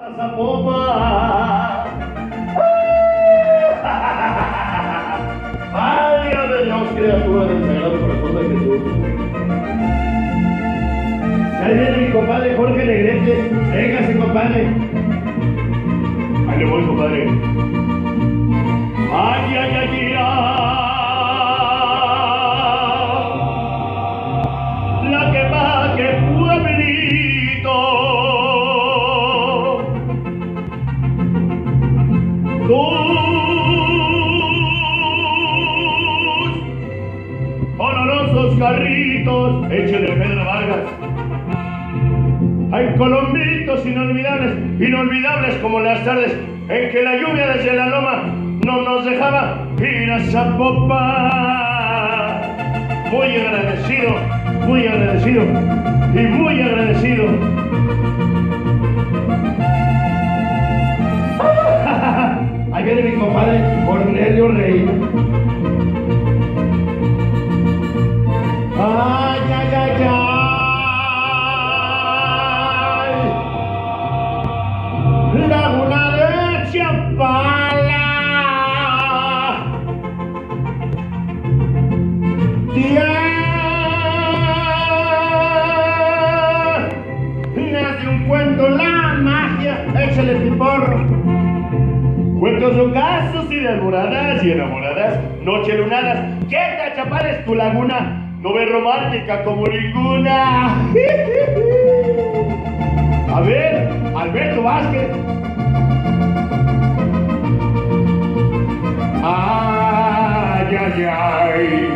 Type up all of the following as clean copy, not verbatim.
Zapopan. Válgame Dios, criatura del Sagrado Corazón de Jesús. Ahí viene mi compadre Jorge Negrete. Véngase, compadre. Ahí le voy, compadre. Ay, ay, ay, ay. La que va, que pueblito. Olorosos carritos, échale Pedro Vargas. Hay colombitos inolvidables como las tardes en que la lluvia desde la loma no nos dejaba ir a Zapopan. Muy agradecido y muy agradecido. Ahí viene mi compadre Cornelio Rey. Ay, ay, ay, ay. Laguna de Chapala. Nace un cuento, la magia, échale piporro. Cuentos ocasos y de almoradas y enamoradas, noche lunadas. Quieta, Chapala es tu laguna. No ve romántica como ninguna. A ver, Alberto Vázquez. Ay, ay, ay.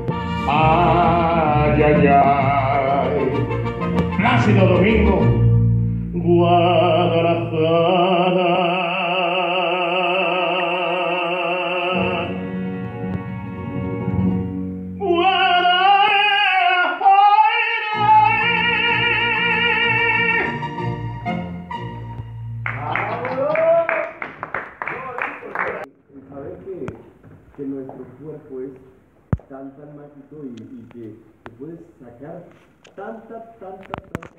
Ay, ay, ay. Plácido Domingo. Guadalajara. Que nuestro cuerpo es tan mágico y que puedes sacar tanta